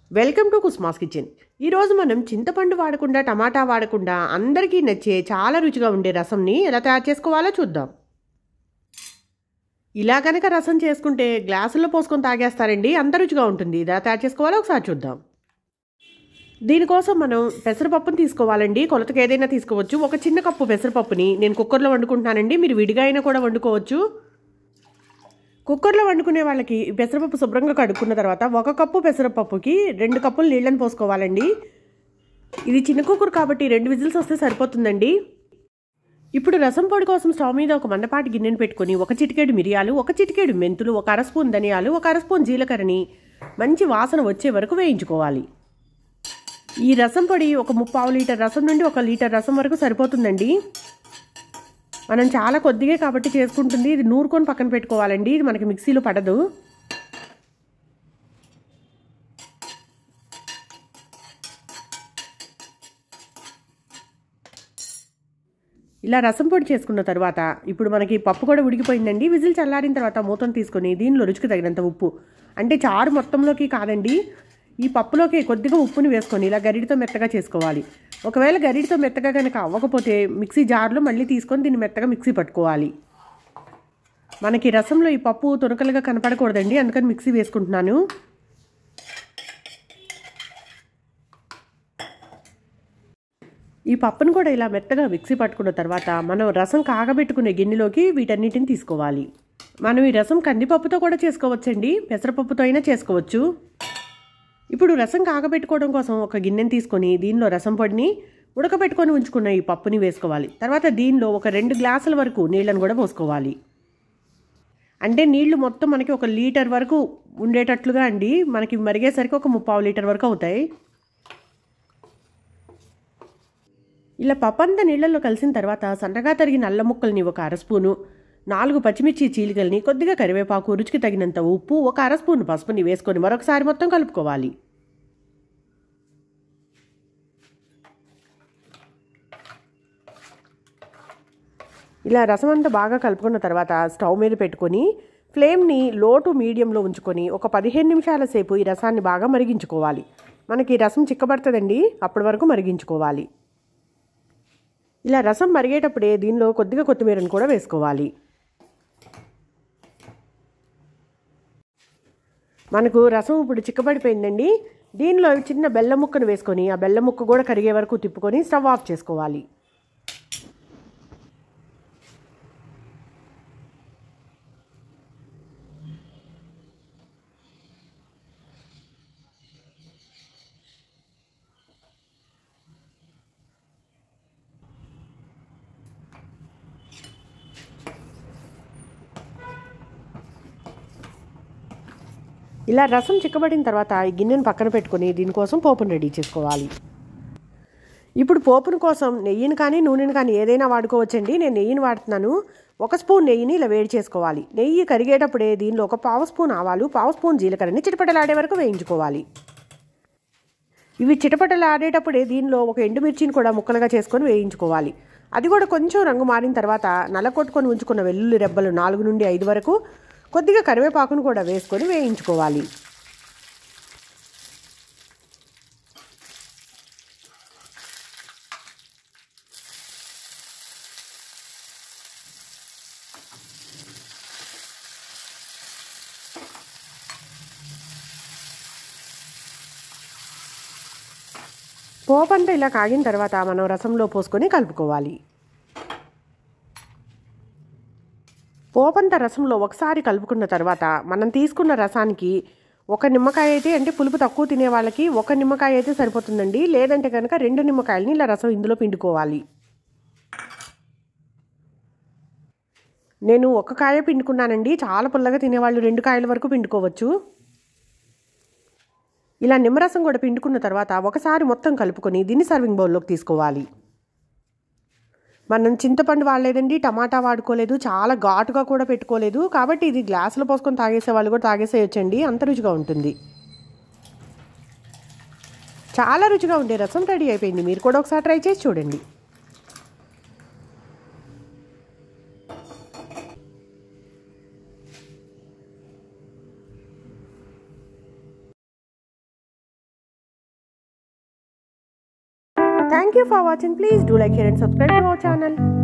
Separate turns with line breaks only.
Welcome to కుస్మాస్ kitchen. ఈరోజు మనం చింతపండు వాడకుండా టమాటా వాడకుండా అందరికీ నచ్చే చాలా రుచిగా ఉండే రసంని ఎలా తయారు చేసుకోవాలో చూద్దాం. ఇలా కనుక రసం చేసుకుంటే గ్లాసుల్లో పోసుకొని తాగేస్తారండి, అంత రుచిగా ఉంటుంది. ఇలా తయారు చేసుకోవాలో ఒకసారి చూద్దాం. దీనికోసం మనం పెసరపప్పుని తీసుకోవాలండి. కొలతకి ఏదైనా తీసుకోవచ్చు. ఒక చిన్న కప్పు పెసరపప్పుని నేను కుక్కర్లో వండుకుంటున్నానండి. మీరు విడిగా అయినా కూడా వండుకోవచ్చు. కుక్కర్లో వండుకునే వాళ్ళకి పెసరపప్పు శుభ్రంగా కడుక్కున్న తర్వాత 1 కప్పు పెసరపప్పుకి 2 కప్పులు నీళ్ళని పోసుకోవాలండి. ఇది చిన్న కుక్కర్ కాబట్టి 2 విజిల్స్ వస్తే సరిపోతుందండి. ఇప్పుడు రసం పొడి కోసం స్టవ్ మీద ఒక మందపాటి గిన్నెను పెట్టుకొని 1 చిటికెడు మిరియాలు, 1 చిటికెడు మెంతులు, 1 అర స్పూన్ ధనియాలు, 1 అర స్పూన్ జీలకర్రని మంచి వాసన వచ్చే వరకు వేయించుకోవాలి. ఈ రసం పొడి ఒక 3/4 లీటర్ రసం నుండి 1 లీటర్ రసం వరకు సరిపోతుందండి. మనం చాలా కొద్దిగా కాబట్టి చేసుకుంటుంది. ఇది నూరుకొని పక్కన పెట్టుకోవాలండి. ఇది మనకి మిక్సీలో పడదు. ఇలా రసం పొడి చేసుకున్న తర్వాత ఇప్పుడు మనకి పప్పు కూడా ఉడికిపోయిందండి. విజిల్ చల్లారిన తర్వాత మూతను తీసుకొని దీనిలో రుచికి తగినంత ఉప్పు, అంటే చారు మొత్తంలోకి కాదండి, ఈ పప్పులోకి కొద్దిగా ఉప్పుని వేసుకొని ఇలా గరిడితో మెత్తగా చేసుకోవాలి. ఒకవేళ గరిడితో మెత్తగా కనుక అవ్వకపోతే మిక్సీ జార్లో మళ్ళీ తీసుకొని దీన్ని మెత్తగా మిక్సీ పట్టుకోవాలి. మనకి రసంలో ఈ పప్పు తొనకలుగా కనపడకూడదండి, అందుకని మిక్సీ వేసుకుంటున్నాను. ఈ పప్పును కూడా ఇలా మెత్తగా మిక్సీ పట్టుకున్న తర్వాత మనం రసం కాగబెట్టుకునే గిన్నెలోకి వీటన్నిటిని తీసుకోవాలి. మనం ఈ రసం కందిపప్పుతో కూడా చేసుకోవచ్చండి, పెసరపప్పుతో అయినా చేసుకోవచ్చు. ఇప్పుడు రసం కాగబెట్టుకోవడం కోసం ఒక గిన్నెని తీసుకొని దీనిలో రసం పొడిని ఉడకబెట్టుకొని ఉంచుకున్న ఈ పప్పుని వేసుకోవాలి. తర్వాత దీనిలో ఒక 2 గ్లాసుల వరకు నీళ్ళను కూడా పోసుకోవాలి. అంటే నీళ్లు మొత్తం మనకి 1 లీటర్ వరకు ఉండేటట్లుగా అండి. మనకి మరిగేసరికి ఒక 3/4 లీటర్ వరకు అవుతాయి. ఇలా పప్పు అంతా నీళ్ళల్లో కలిసిన తర్వాత సన్నగా తరిగిన అల్లం ముక్కల్ని 1 అర స్పూను, 4 పచ్చిమిర్చి చీలికల్ని, కొద్దిగా కరివేపాకు, రుచికి తగినంత ఉప్పు, 1 అర స్పూన్ పసుపుని వేసుకొని మరొకసారి మొత్తం కలుపుకోవాలి. ఇలా రసం అంతా బాగా కలుపుకున్న తర్వాత స్టవ్ మీద పెట్టుకొని ఫ్లేమ్ని లో టు మీడియంలో ఉంచుకొని ఒక 15 నిమిషాల సేపు ఈ రసాన్ని బాగా మరిగించుకోవాలి. మనకి రసం చిక్కబడుతుందండి, అప్పటి వరకు మరిగించుకోవాలి. ఇలా రసం మరిగేటప్పుడే దీనిలో కొద్దిగా కొత్తిమీరను కూడా వేసుకోవాలి. మనకు రసం ఇప్పుడు చిక్కబడిపోయిందండి. దీనిలో చిన్న బెల్లం ముక్కను వేసుకొని ఆ బెల్లం ముక్క కూడా కరిగే వరకు తిప్పుకొని స్టవ్ ఆఫ్ చేసుకోవాలి. ఇలా రసం చిక్కబడిన తర్వాత ఈ గిన్నెను పక్కన పెట్టుకొని దీనికోసం పోపును రెడీ చేసుకోవాలి. ఇప్పుడు పోపును కోసం నెయ్యిని కానీ నూనెని కానీ ఏదైనా వాడుకోవచ్చండి. నేను నెయ్యిని వాడుతున్నాను. 1 స్పూన్ నెయ్యిని ఇలా వేడి చేసుకోవాలి. నెయ్యి కరిగేటప్పుడే దీనిలో ఒక 1/2 స్పూన్ ఆవాలు, 1/2 స్పూన్ జీలకర్రని చిటపటలాడే వరకు వేయించుకోవాలి. ఇవి చిటపటలాడేటప్పుడే దీనిలో ఒక ఎండుమిర్చిని కూడా ముక్కలుగా చేసుకొని వేయించుకోవాలి. అది కూడా కొంచెం రంగు మారిన తర్వాత నల్లకొట్టుకొని ఉంచుకున్న వెల్లుల్లి రెబ్బలు 4 నుండి 5 వరకు, కొద్దిగా కరివేపాకును కూడా వేసుకొని వేయించుకోవాలి. పోపు అంతా ఇలా కాగిన తర్వాత మనం రసంలో పోసుకొని కలుపుకోవాలి. పోపంతా రసంలో ఒకసారి కలుపుకున్న తర్వాత మనం తీసుకున్న రసానికి 1 నిమ్మకాయ అయితే, అంటే పులుపు తక్కువ తినే వాళ్ళకి 1 నిమ్మకాయ అయితే సరిపోతుందండి. లేదంటే కనుక 2 నిమ్మకాయలని ఇలా రసం ఇందులో పిండుకోవాలి. నేను 1 కాయ పిండుకున్నానండి. చాలా పుల్లగా తినేవాళ్ళు 2 కాయల వరకు పిండుకోవచ్చు. ఇలా నిమ్మరసం కూడా పిండుకున్న తర్వాత ఒకసారి మొత్తం కలుపుకొని దీన్ని సర్వింగ్ బౌల్లోకి తీసుకోవాలి. మనం చింతపండు వాడలేదండి, టమాటా వాడుకోలేదు, చాలా ఘాటుగా కూడా పెట్టుకోలేదు. కాబట్టి ఇది గ్లాసులో పోసుకొని తాగేసే వాళ్ళు కూడా తాగేసేయచ్చండి, అంత రుచిగా ఉంటుంది. చాలా రుచిగా ఉండే రసం రెడీ అయిపోయింది. మీరు కూడా ఒకసారి ట్రై చేసి చూడండి. Thank you for watching. Please do like, share and subscribe to our channel.